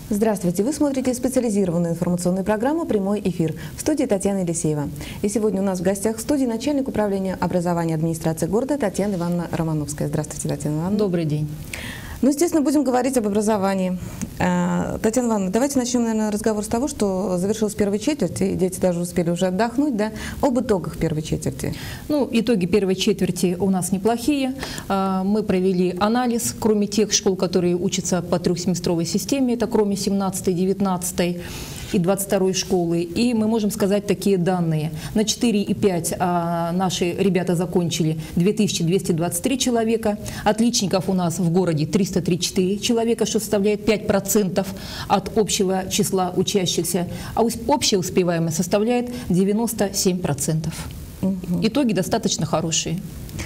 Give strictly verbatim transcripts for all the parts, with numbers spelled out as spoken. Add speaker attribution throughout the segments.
Speaker 1: Здравствуйте! Вы смотрите специализированную информационную программу «Прямой эфир». В студии Татьяна Елисеева. И сегодня у нас в гостях в студии начальник управления образования администрации города Татьяна Ивановна Романовская. Здравствуйте, Татьяна Ивановна.
Speaker 2: Добрый день.
Speaker 1: Ну, естественно, будем говорить об образовании. Татьяна Ивановна, давайте начнем, наверное, разговор с того, что завершилась первая четверть, и дети даже успели уже отдохнуть, да? Об итогах первой четверти.
Speaker 2: Ну, итоги первой четверти у нас неплохие. Мы провели анализ, кроме тех школ, которые учатся по трехсеместровой системе, это кроме семнадцатой, девятнадцатой и двадцать второй школы. И мы можем сказать такие данные. На четыре и пять а, наши ребята закончили две тысячи двести двадцать три человека. Отличников у нас в городе триста тридцать четыре человека, что составляет пять процентов от общего числа учащихся. А общая успеваемость составляет девяносто семь процентов. Угу. Итоги достаточно хорошие.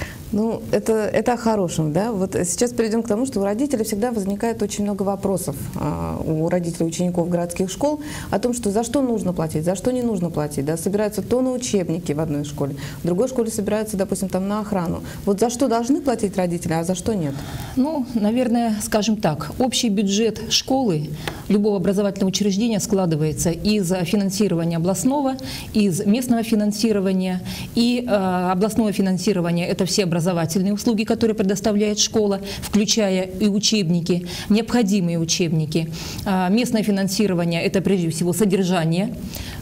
Speaker 1: Ну, это, это о хорошем, да? Вот сейчас перейдем к тому, что у родителей всегда возникает очень много вопросов, а, у родителей учеников городских школ, о том, что за что нужно платить, за что не нужно платить, да? Собираются то на учебники в одной школе, в другой школе собираются, допустим, там на охрану. Вот за что должны платить родители, а за что нет?
Speaker 2: Ну, наверное, скажем так, общий бюджет школы, любого образовательного учреждения складывается из финансирования областного, из местного финансирования, и э, областного финансирования – это все образовательные образовательные услуги, которые предоставляет школа, включая и учебники, необходимые учебники. Местное финансирование – это прежде всего содержание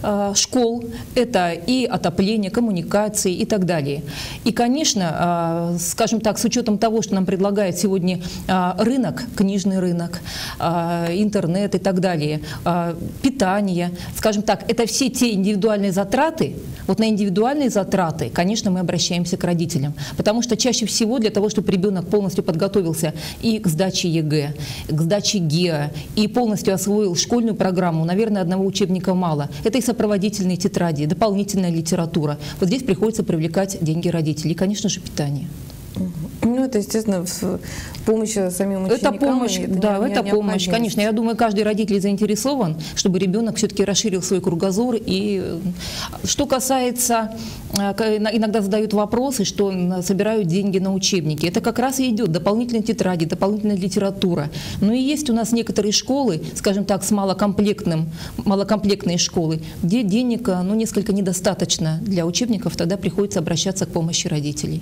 Speaker 2: школ, это и отопление, коммуникации и так далее. И, конечно, скажем так, с учетом того, что нам предлагает сегодня рынок, книжный рынок, интернет и так далее, питание, скажем так, это все те индивидуальные затраты. Вот на индивидуальные затраты, конечно, мы обращаемся к родителям, потому что чаще всего для того, чтобы ребенок полностью подготовился и к сдаче ЕГЭ, к сдаче ГЕА, и полностью освоил школьную программу, наверное, одного учебника мало. Это и сопроводительные тетради, дополнительная литература. Вот здесь приходится привлекать деньги родителей и, конечно же, питание.
Speaker 1: Ну, это, естественно, в помощи самим ученикам.
Speaker 2: Это помощь,
Speaker 1: это
Speaker 2: да,
Speaker 1: не,
Speaker 2: это
Speaker 1: не
Speaker 2: помощь, конечно. Я думаю, каждый родитель заинтересован, чтобы ребенок все-таки расширил свой кругозор. И что касается, иногда задают вопросы, что собирают деньги на учебники. Это как раз и идет дополнительные тетради, дополнительная литература. Но и есть у нас некоторые школы, скажем так, с малокомплектным, малокомплектные школы, где денег, ну, несколько недостаточно для учебников, тогда приходится обращаться к помощи родителей.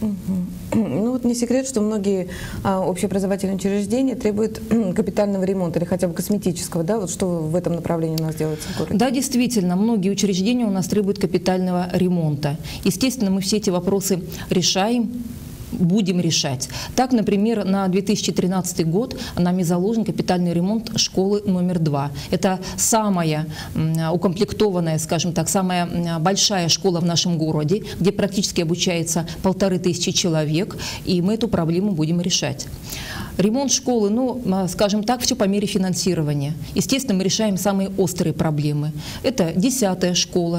Speaker 1: Ну вот не секрет, что многие а, общеобразовательные учреждения требуют капитального ремонта или хотя бы косметического, да? Вот что в этом направлении у нас делается в городе?
Speaker 2: Да, действительно, многие учреждения у нас требуют капитального ремонта. Естественно, мы все эти вопросы решаем, будем решать. Так, например, на две тысячи тринадцатый год нами заложен капитальный ремонт школы номер два. Это самая укомплектованная, скажем так, самая большая школа в нашем городе, где практически обучается полторы тысячи человек, и мы эту проблему будем решать. Ремонт школы, ну, скажем так, все по мере финансирования. Естественно, мы решаем самые острые проблемы. Это десятая школа,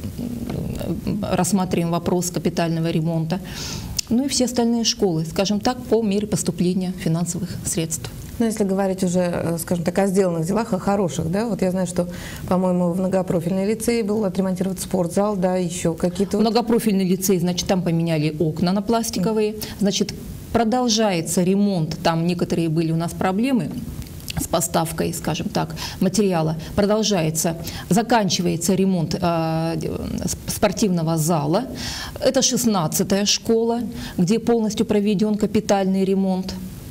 Speaker 2: рассматриваем вопрос капитального ремонта. Ну и все остальные школы, скажем так, по мере поступления финансовых средств.
Speaker 1: Ну, если говорить уже, скажем так, о сделанных делах, о хороших, да, вот я знаю, что, по-моему, в многопрофильный лицей был отремонтирован спортзал, да, еще какие-то...
Speaker 2: Многопрофильный лицей, значит, там поменяли окна на пластиковые, значит, продолжается ремонт, там некоторые были у нас проблемы с поставкой, скажем так, материала, продолжается, заканчивается ремонт э, спортивного зала. Это шестнадцатая школа, где полностью проведен капитальный ремонт.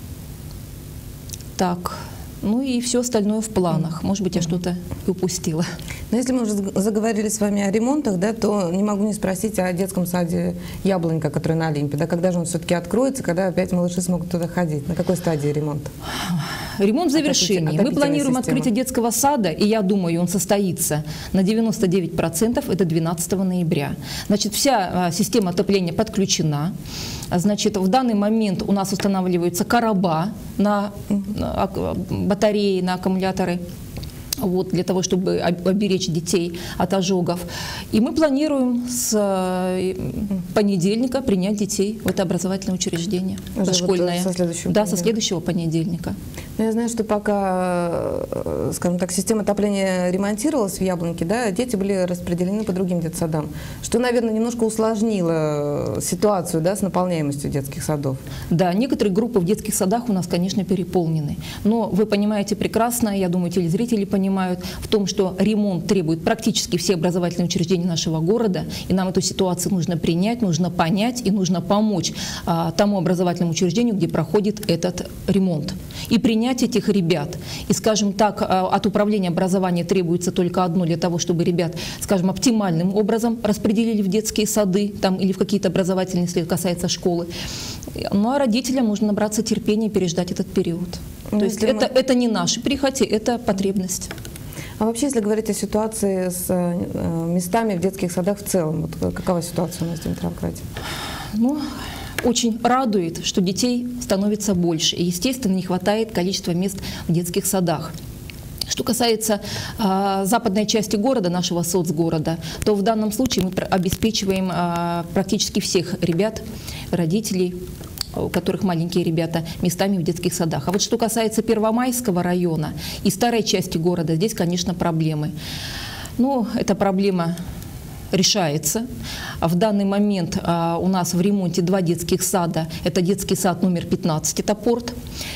Speaker 2: Так, ну и все остальное в планах. Может быть, я что-то упустила.
Speaker 1: Но если мы уже заговорили с вами о ремонтах, да, то не могу не спросить о детском саде «Яблонька», который на Олимпе. Да, когда же он все-таки откроется, когда опять малыши смогут туда ходить? На какой стадии ремонт?
Speaker 2: Ремонт в завершении. Мы планируем открытие детского сада, и я думаю, он состоится на девяносто девять процентов, это двенадцатого ноября. Значит, вся система отопления подключена. Значит, в данный момент у нас устанавливаются короба на батареи, на аккумуляторы. вот, для того, чтобы оберечь детей от ожогов. И мы планируем с понедельника принять детей в это образовательное учреждение,
Speaker 1: уже
Speaker 2: дошкольное.
Speaker 1: Вот со следующего
Speaker 2: да, со следующего понедельника.
Speaker 1: Но я знаю, что пока, скажем так, система отопления ремонтировалась в Яблоньке, да, дети были распределены по другим детсадам, что, наверное, немножко усложнило ситуацию, да, с наполняемостью детских садов.
Speaker 2: Да, некоторые группы в детских садах у нас, конечно, переполнены. Но вы понимаете прекрасно, я думаю, телезрители понимают, в том, что ремонт требует практически все образовательные учреждения нашего города, и нам эту ситуацию нужно принять, нужно понять и нужно помочь а, тому образовательному учреждению, где проходит этот ремонт. И принять этих ребят. И, скажем так, а, от управления образования требуется только одно для того, чтобы ребят, скажем, оптимальным образом распределили в детские сады там, или в какие-то образовательные, если это касается школы. Ну а родителям нужно набраться терпения и переждать этот период. То есть это, мы... это не наши прихоти, это потребность.
Speaker 1: А вообще, если говорить о ситуации с э, местами в детских садах в целом, вот какова ситуация у нас в Димитровграде?
Speaker 2: Ну, очень радует, что детей становится больше. И, естественно, не хватает количества мест в детских садах. Что касается э, западной части города, нашего соцгорода, то в данном случае мы обеспечиваем э, практически всех ребят, родителей, у которых маленькие ребята, местами в детских садах. А вот что касается Первомайского района и старой части города, здесь, конечно, проблемы. Ну, эта проблема решается. В данный момент а, у нас в ремонте два детских сада. Это детский сад номер пятнадцать, это порт,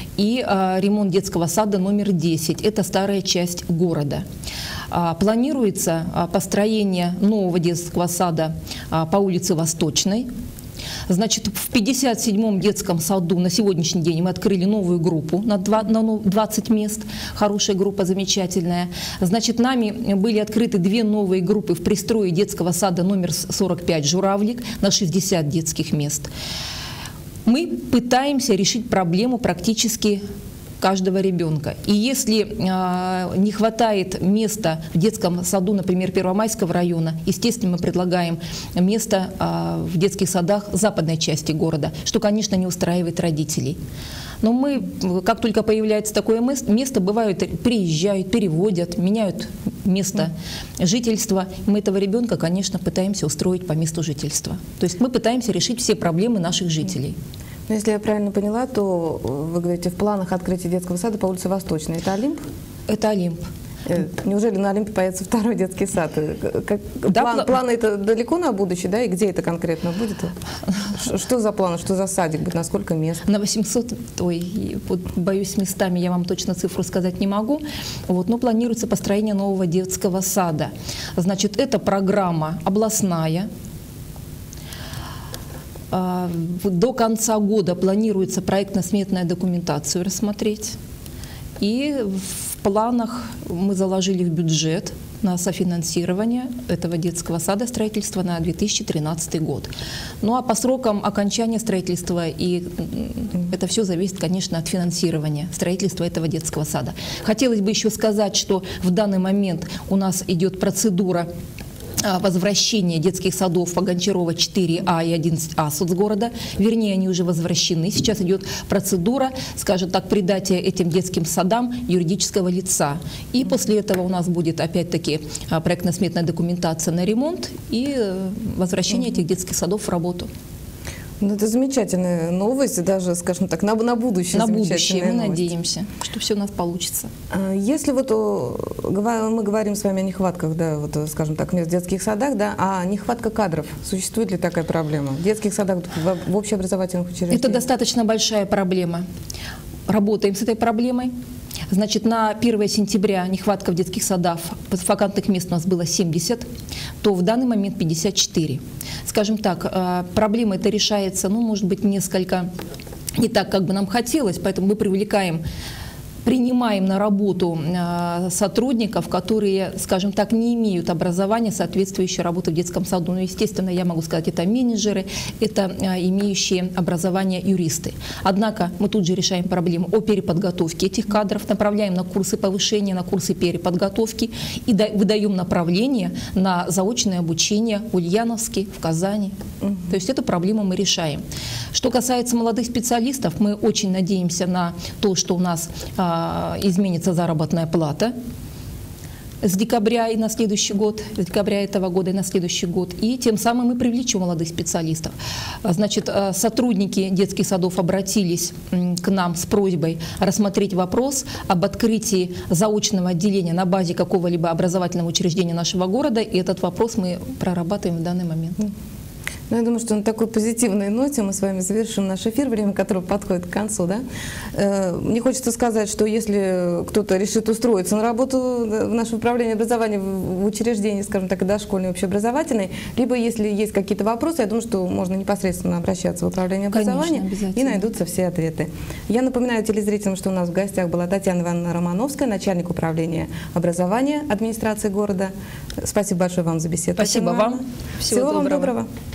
Speaker 2: и а, ремонт детского сада номер десять, это старая часть города. А, планируется а, построение нового детского сада а, по улице Восточной. Значит, в пятьдесят седьмом детском саду на сегодняшний день мы открыли новую группу на двадцать мест. Хорошая группа, замечательная. Значит, нами были открыты две новые группы в пристрое детского сада номер сорок пять «Журавлик» на шестьдесят детских мест. Мы пытаемся решить проблему практически каждого ребенка. И если э, не хватает места в детском саду, например, Первомайского района, естественно, мы предлагаем место э, в детских садах западной части города, что, конечно, не устраивает родителей. Но мы, как только появляется такое место, бывают, приезжают, переводят, меняют место жительства. Мы этого ребенка, конечно, пытаемся устроить по месту жительства. То есть мы пытаемся решить все проблемы наших жителей.
Speaker 1: Но если я правильно поняла, то вы говорите, в планах открытия детского сада по улице Восточной. Это Олимп?
Speaker 2: Это Олимп.
Speaker 1: Неужели на Олимпе появится второй детский сад? Как,
Speaker 2: да,
Speaker 1: план,
Speaker 2: пла...
Speaker 1: Планы это далеко на будущее, да? И где это конкретно будет? Что за планы, что за садик будет, на сколько мест?
Speaker 2: На восемьсот, ой, вот, боюсь, местами я вам точно цифру сказать не могу. Вот, но планируется построение нового детского сада. Значит, это программа областная. До конца года планируется проектно-сметную документацию рассмотреть. И в планах мы заложили в бюджет на софинансирование этого детского сада строительства на две тысячи тринадцатый год. Ну а по срокам окончания строительства, и это все зависит, конечно, от финансирования строительства этого детского сада. Хотелось бы еще сказать, что в данный момент у нас идет процедура возвращение детских садов по Гончарова четыре А и одиннадцать А соцгорода. Вернее, они уже возвращены. Сейчас идет процедура, скажем так, придатия этим детским садам юридического лица. И после этого у нас будет опять-таки проектно-сметная документация на ремонт и возвращение этих детских садов в работу.
Speaker 1: Ну, это замечательная новость, даже, скажем так, на, на будущее.
Speaker 2: На будущее, мы новость. надеемся, что все у нас получится.
Speaker 1: Если вот мы говорим с вами о нехватках, да, вот, скажем так, мест в детских садах, да, а нехватка кадров, существует ли такая проблема? В детских садах, в, в общеобразовательных учреждениях?
Speaker 2: Это достаточно большая проблема. Работаем с этой проблемой. Значит, на первое сентября нехватка в детских садах, вакантных мест у нас было семьдесят, то в данный момент пятьдесят четыре. Скажем так, проблема эта решается, ну, может быть, несколько не так, как бы нам хотелось, поэтому мы привлекаем, принимаем на работу сотрудников, которые, скажем так, не имеют образования, соответствующей работы в детском саду. Ну, естественно, я могу сказать, это менеджеры, это имеющие образование юристы. Однако мы тут же решаем проблему о переподготовке этих кадров, направляем на курсы повышения, на курсы переподготовки и выдаем направление на заочное обучение в Ульяновске, в Казани. Угу. То есть эту проблему мы решаем. Что касается молодых специалистов, мы очень надеемся на то, что у нас изменится заработная плата с декабря и на следующий год, с декабря этого года и на следующий год. И тем самым мы привлечем молодых специалистов. Значит, сотрудники детских садов обратились к нам с просьбой рассмотреть вопрос об открытии заочного отделения на базе какого-либо образовательного учреждения нашего города. И этот вопрос мы прорабатываем в данный момент.
Speaker 1: Ну, я думаю, что на такой позитивной ноте мы с вами завершим наш эфир, время которого подходит к концу. Да? Э, мне хочется сказать, что если кто-то решит устроиться на работу в наше управление образования в учреждении, скажем так, и дошкольной, и общеобразовательной, либо если есть какие-то вопросы, я думаю, что можно непосредственно обращаться в управление образования, и найдутся все ответы. Я напоминаю телезрителям, что у нас в гостях была Татьяна Ивановна Романовская, начальник управления образования администрации города. Спасибо большое вам за беседу.
Speaker 2: Спасибо вам.
Speaker 1: Всего, Всего вам доброго. доброго.